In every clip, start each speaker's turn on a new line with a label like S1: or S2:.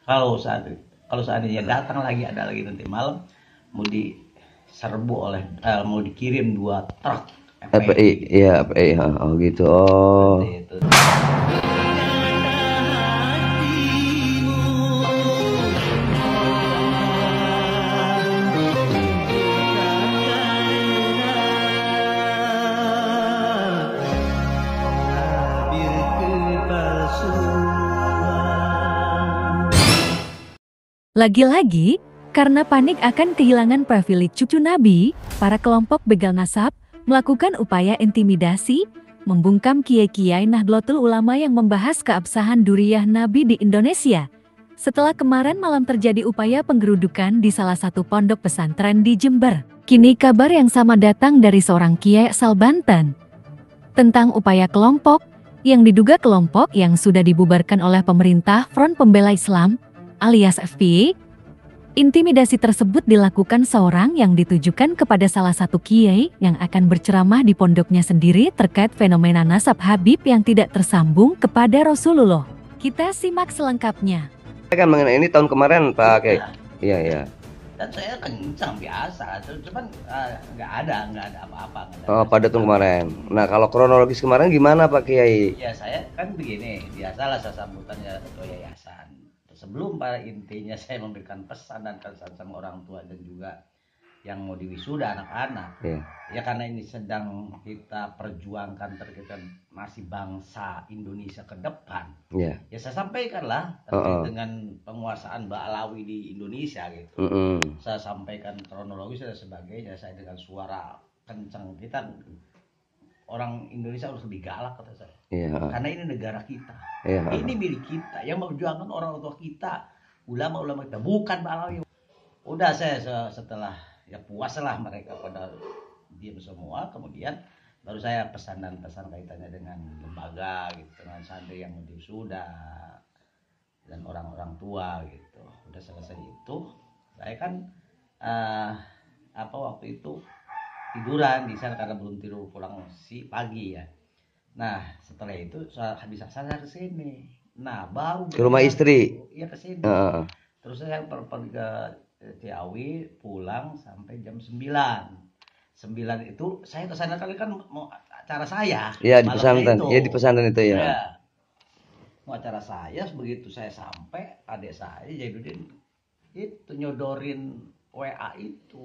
S1: Kalau seandainya datang lagi, ada lagi nanti malam mau diserbu oleh mau dikirim 2 truk
S2: FPI, iya FPI, oh gitu, oh.
S1: itu.
S3: Lagi-lagi, karena panik akan kehilangan privilege cucu Nabi, para kelompok begal nasab melakukan upaya intimidasi, membungkam kiai-kiai Nahdlatul Ulama yang membahas keabsahan duriyah Nabi di Indonesia. Setelah kemarin malam terjadi upaya penggerudukan di salah satu pondok pesantren di Jember, kini kabar yang sama datang dari seorang kiai asal Banten. Tentang upaya kelompok, yang diduga kelompok yang sudah dibubarkan oleh pemerintah Front Pembela Islam, alias FPI. Intimidasi tersebut dilakukan seorang yang ditujukan kepada salah satu kiai yang akan berceramah di pondoknya sendiri terkait fenomena nasab Habib yang tidak tersambung kepada Rasulullah. Kita simak selengkapnya.
S2: Kan mengenai ini tahun kemarin Pak Kiai. Iya.
S1: Dan saya kencang biasa, cuman nggak ada apa-apa.
S2: Oh, pada tahun kemarin. Nah, kalau kronologis kemarin gimana Pak Kiai?
S1: Ya saya kan begini, biasalah saya sambutannya ketua yayasan. Sebelum pada intinya saya memberikan pesan dan kesan sama orang tua dan juga yang mau diwisuda anak-anak. Ya karena ini sedang kita perjuangkan terkait nasib bangsa Indonesia ke depan. Ya saya sampaikanlah terkait dengan penguasaan Ba'alawi di Indonesia gitu. Saya sampaikan kronologis dan sebagainya. Saya dengan suara kencang, kita orang Indonesia harus lebih galak kata saya. Karena ini negara kita. Ini milik kita. Yang memperjuangkan orang tua kita, ulama-ulama kita, bukan Ba'alawi. Udah saya setelah ya puaslah mereka pada diam semua, kemudian baru saya pesan kaitannya dengan lembaga gitu, dengan santri yang sudah dan orang-orang tua gitu. Udah selesai itu, saya kan waktu itu tiduran di sana karena belum tidur pulang pagi ya. Nah setelah itu saya bisa sadar ke sini. Nah baru
S2: ke rumah istri.
S1: Iya ke sini. Terus saya pergi ke Ciawi, pulang sampai jam 9. 9 itu saya kesana kali kan mau acara saya.
S2: Iya di pesantren. Iya di pesantren itu ya.
S1: Mau acara saya, begitu saya sampai adik saya Jainuddin itu nyodorin WA itu.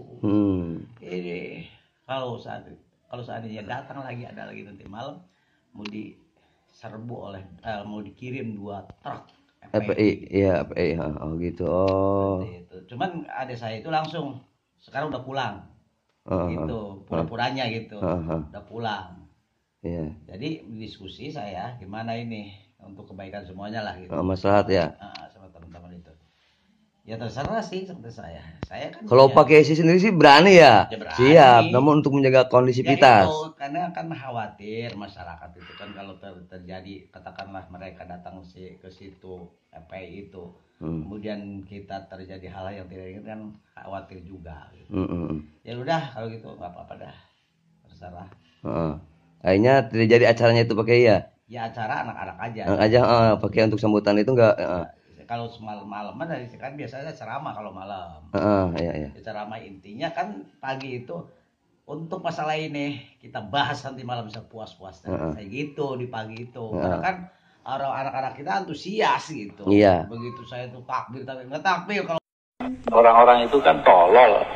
S1: Ini kalau seandainya datang lagi, ada lagi nanti malam mau diserbu oleh mau dikirim 2 truk
S2: FPI, iya FPI, oh gitu, oh.
S1: Cuman adik saya itu langsung sekarang udah pulang, gitu, pura-puranya gitu, udah pulang. Jadi diskusi saya gimana ini untuk kebaikan semuanya lah gitu.
S2: Maslahat ya.
S1: Sama teman-teman itu. Ya terserah sih seperti saya. Saya kan
S2: kalau pakai isi sendiri sih berani ya.
S1: Berani.
S2: Siap, namun untuk menjaga kondisivitas.
S1: Itu, karena kan khawatir masyarakat itu kan kalau terjadi katakanlah mereka datang ke situ FPI itu, kemudian kita terjadi hal yang tidak ingin kan khawatir juga. Gitu. Ya udah kalau gitu nggak apa-apa dah, terserah.
S2: Akhirnya tidak jadi acaranya itu pakai ya?
S1: Ya acara anak-anak aja.
S2: Pakai untuk sambutan itu enggak.
S1: Kalau semalam-malaman dari kan biasanya ceramah kalau malam.
S2: Iya.
S1: Ceramah intinya kan pagi itu untuk masalah ini kita bahas nanti malam sepuas-puasnya. Kayak gitu di pagi itu. Karena kan anak-anak kita antusias gitu.
S2: Iya.
S1: Begitu saya tuh takbir tapi nggak takbir kalau
S4: orang-orang itu kan tolol.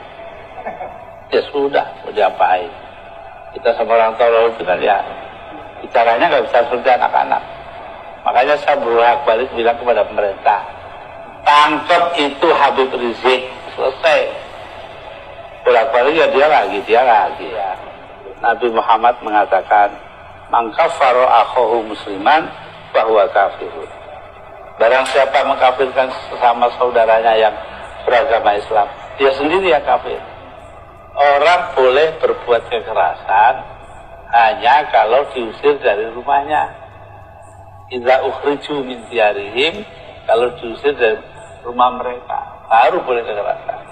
S4: Ya sudah, mau diapain? Kita sama orang tolol itu kan ya bicaranya nggak bisa seperti anak-anak. Makanya saya bolak-balik bilang kepada pemerintah, tangkap itu Habib Rizik, selesai. Bolak-balik ya dia lagi ya. Nabi Muhammad mengatakan, man kafara akhahu musliman bahwa kafirun. Barang siapa mengkafirkan sesama saudaranya yang beragama Islam, dia sendiri yang kafir. Orang boleh berbuat kekerasan hanya kalau diusir dari rumahnya. Idza ukhriju min diyarihim, kalau diusir dari rumah mereka baru boleh kekerasan.